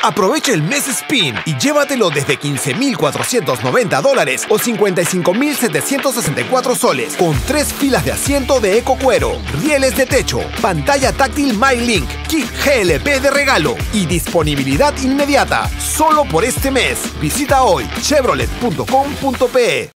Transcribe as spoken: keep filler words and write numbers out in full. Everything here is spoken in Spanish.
Aprovecha el mes Spin y llévatelo desde quince mil cuatrocientos noventa dólares o cincuenta y cinco mil setecientos sesenta y cuatro soles, con tres filas de asiento de eco cuero, rieles de techo, pantalla táctil MyLink, kit G L P de regalo y disponibilidad inmediata. Solo por este mes. Visita hoy chevrolet punto com punto pe.